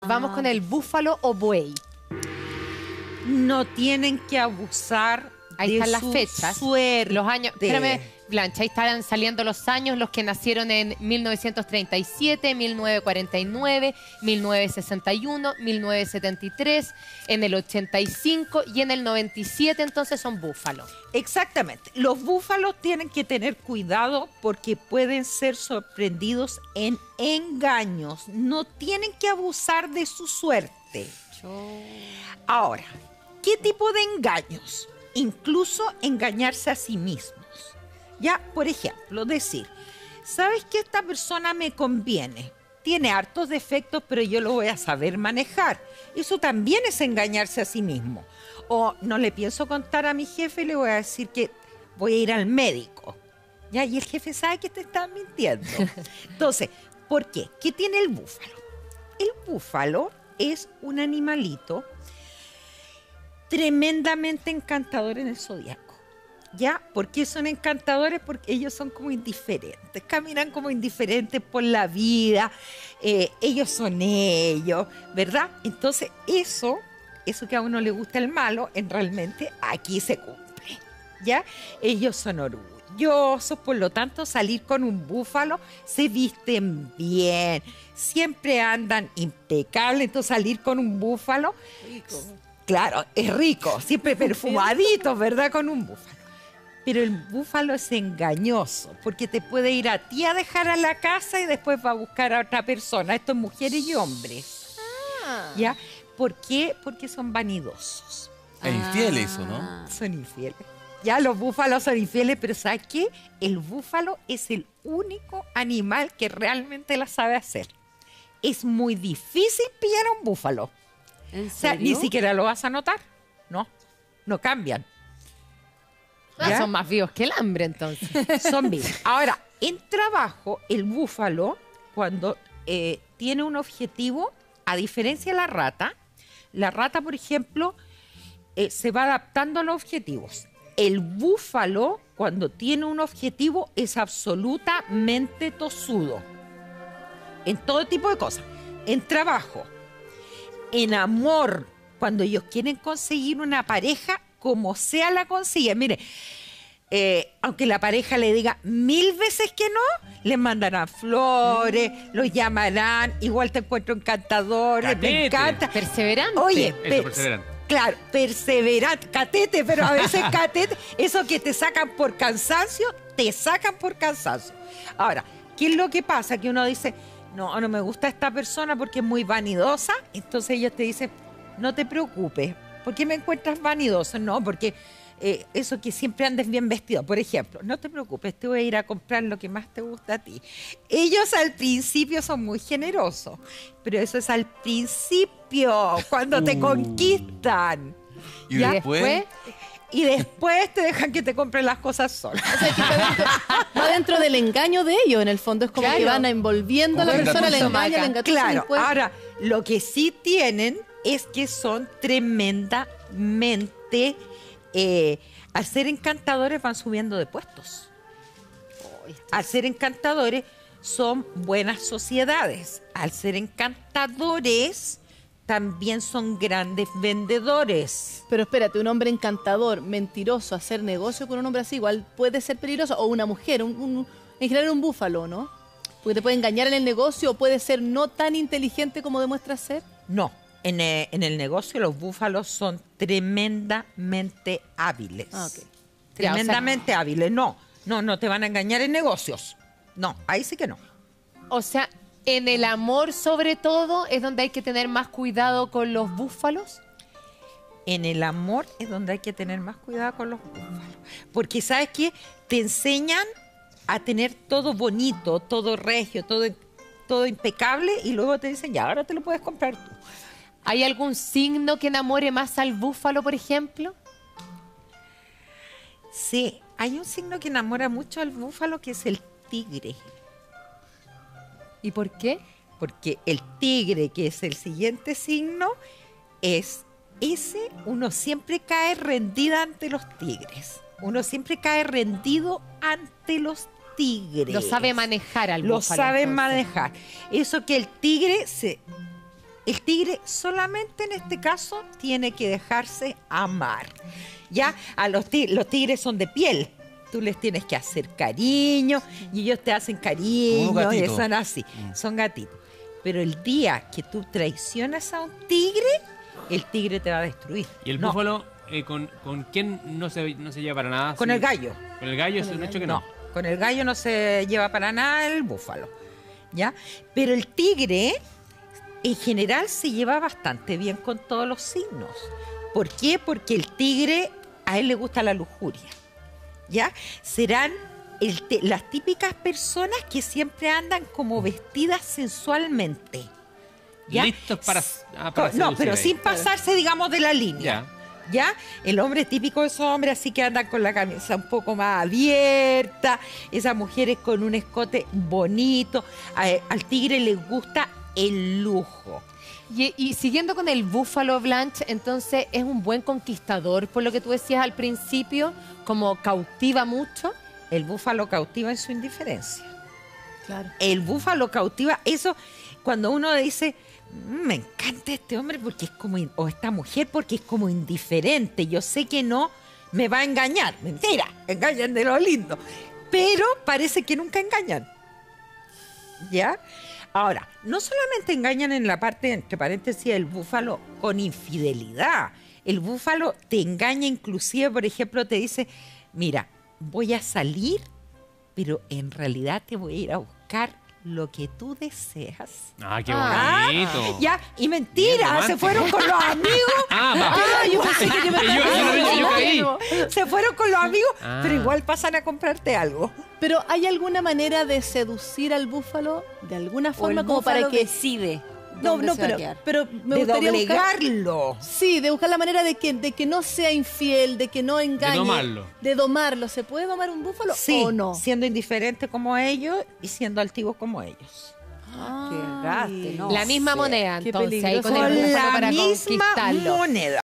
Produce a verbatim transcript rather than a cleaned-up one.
Vamos Ah, con el búfalo o buey. No tienen que abusar Ahí de están las su fechas. suerte. Los años. Espérame, Blancha, ahí están saliendo los años, los que nacieron en mil novecientos treinta y siete, mil novecientos cuarenta y nueve, mil novecientos sesenta y uno, mil novecientos setenta y tres, en el ochenta y cinco y en el noventa y siete, entonces son búfalos. Exactamente. Los búfalos tienen que tener cuidado porque pueden ser sorprendidos en engaños. No tienen que abusar de su suerte. Ahora, ¿qué tipo de engaños? Incluso engañarse a sí mismos. Ya, por ejemplo, decir, ¿sabes que esta persona me conviene? Tiene hartos defectos, pero yo lo voy a saber manejar. Eso también es engañarse a sí mismo. O no le pienso contar a mi jefe y le voy a decir que voy a ir al médico. ¿Ya? Y el jefe sabe que te está mintiendo. Entonces, ¿por qué? ¿Qué tiene el búfalo? El búfalo es un animalito tremendamente encantador en el zodiaco. ¿Ya? ¿Por qué son encantadores? Porque ellos son como indiferentes, caminan como indiferentes por la vida, eh, ellos son ellos, ¿verdad? Entonces eso, eso que a uno le gusta el malo, en realmente aquí se cumple, ¿ya? Ellos son orgullosos, por lo tanto salir con un búfalo, se visten bien, siempre andan impecables, entonces salir con un búfalo, rico. Claro, es rico, siempre perfumadito, ¿verdad? Con un búfalo. Pero el búfalo es engañoso, porque te puede ir a ti a dejar a la casa y después va a buscar a otra persona. Esto es mujeres y hombres. Ah. ¿Ya? ¿Por qué? Porque son vanidosos. Es infiel eso, ¿no? Son infieles. Ya, los búfalos son infieles, pero ¿sabes qué? El búfalo es el único animal que realmente la sabe hacer. Es muy difícil pillar a un búfalo. ¿En serio? O sea, ni siquiera lo vas a notar. No, no cambian. Ah, son más vivos que el hambre, entonces. Son vivos. Ahora, en trabajo, el búfalo, cuando eh, tiene un objetivo, a diferencia de la rata, la rata, por ejemplo, eh, se va adaptando a los objetivos. El búfalo, cuando tiene un objetivo, es absolutamente tosudo. En todo tipo de cosas. En trabajo, en amor, cuando ellos quieren conseguir una pareja, como sea la consigue. Mire, eh, aunque la pareja le diga mil veces que no, les mandarán flores, mm. los llamarán, igual te encuentro encantadores, Catete. me encanta. Perseverante. Oye, Eso, per perseverante. Claro, perseverante, catete, pero a veces catete, eso que te sacan por cansancio, te sacan por cansancio. Ahora, ¿qué es lo que pasa? Que uno dice, no, no me gusta esta persona porque es muy vanidosa, entonces ellos te dicen, no te preocupes. ¿Por qué me encuentras vanidoso? No, porque eh, eso que siempre andes bien vestido. Por ejemplo, no te preocupes, te voy a ir a comprar lo que más te gusta a ti. Ellos al principio son muy generosos, pero eso es al principio, cuando te Uh. conquistan. ¿Y ¿Ya? después? Y después te dejan que te compren las cosas solas. O sea, que va dentro, va dentro del engaño de ellos, en el fondo. Es como Claro. que van envolviendo a la Como persona, la engatusan. engañan, la engatusan y Claro, después- ahora, lo que sí tienen es que son tremendamente, eh, al ser encantadores van subiendo de puestos. Al ser encantadores son buenas sociedades. Al ser encantadores también son grandes vendedores. Pero espérate, un hombre encantador, mentiroso, hacer negocio con un hombre así, igual puede ser peligroso. O una mujer, un, un- en general un búfalo, ¿no? Porque te puede engañar en el negocio o puede ser no tan inteligente como demuestra ser. No, en, eh, en el negocio los búfalos son tremendamente hábiles. Ah, ok. Tremendamente hábiles. No, no, no te van a engañar en negocios. No, ahí sí que no. O sea, en el amor sobre todo es donde hay que tener más cuidado con los búfalos. En el amor es donde hay que tener más cuidado con los búfalos. Porque, ¿sabes qué? Te enseñan a tener todo bonito, todo regio, todo, todo impecable y luego te dicen, ya, ahora te lo puedes comprar tú. ¿Hay algún signo que enamore más al búfalo, por ejemplo? Sí, hay un signo que enamora mucho al búfalo que es el tigre. ¿Y por qué? Porque el tigre, que es el siguiente signo, es ese, uno siempre cae rendida ante los tigres. Uno siempre cae rendido ante los tigres. Lo sabe manejar al Lo búfalo. sabe entonces. manejar. Eso que el tigre se El tigre solamente en este caso tiene que dejarse amar. Ya, a los tigres, los tigres son de piel. Tú les tienes que hacer cariño y ellos te hacen Como cariño un y gatito. son así, Mm. son gatitos. Pero el día que tú traicionas a un tigre, el tigre te va a destruir. ¿Y el No, búfalo eh, con, con quién no se, no se lleva para nada? con Sí. el gallo. Con el gallo es un hecho que no. No, con el gallo no se lleva para nada el búfalo, ¿ya? Pero el tigre, en general, se lleva bastante bien con todos los signos. ¿Por qué? Porque el tigre, a él le gusta la lujuria, ¿ya? Serán el te- las típicas personas que siempre andan como vestidas sensualmente, ¿ya? Listos para, ah, para no, seducir pero ahí. sin pasarse, digamos, de la línea. Ya. ¿Ya? El hombre típico de esos hombres así que andan con la camisa un poco más abierta, esas mujeres con un escote bonito. A- al tigre le gusta el lujo. Y, y siguiendo con el búfalo, Blanche, entonces es un buen conquistador, por lo que tú decías al principio, como cautiva mucho. El búfalo cautiva en su indiferencia. Claro. El búfalo cautiva, eso cuando uno dice, "Mm, me encanta este hombre porque es como, in- o esta mujer porque es como indiferente, yo sé que no me va a engañar". Mentira, engañan de lo lindo, pero parece que nunca engañan. ¿Ya? Ahora, no solamente engañan en la parte, entre paréntesis, del búfalo con infidelidad. El búfalo te engaña inclusive, por ejemplo, te dice, mira, voy a salir, pero en realidad te voy a ir a buscar lo que tú deseas. Ah, qué Ah, bonito. Ya, y Bien mentira, se romántico. fueron con los amigos. Ah, va. Ah, yo pensé que yo me Y yo- estaba yo- yo- yo caí. Se fueron con los amigos, Ah. pero igual pasan a comprarte algo. Pero ¿hay alguna manera de seducir al búfalo de alguna O forma el como para búfalo que decide no, dónde no, se va a pero, quedar. pero me De gustaría buscar doblegarlo. sí, de buscar la manera de que de que no sea infiel, de que no engañe, domarlo. de domarlo. ¿Se puede domar un búfalo Sí, o no? siendo indiferente como ellos y siendo altivos como ellos. Qué gaste, no. La misma sé, moneda, qué entonces, ahí con peligroso. el Con búfalo la para misma conquistarlo. moneda.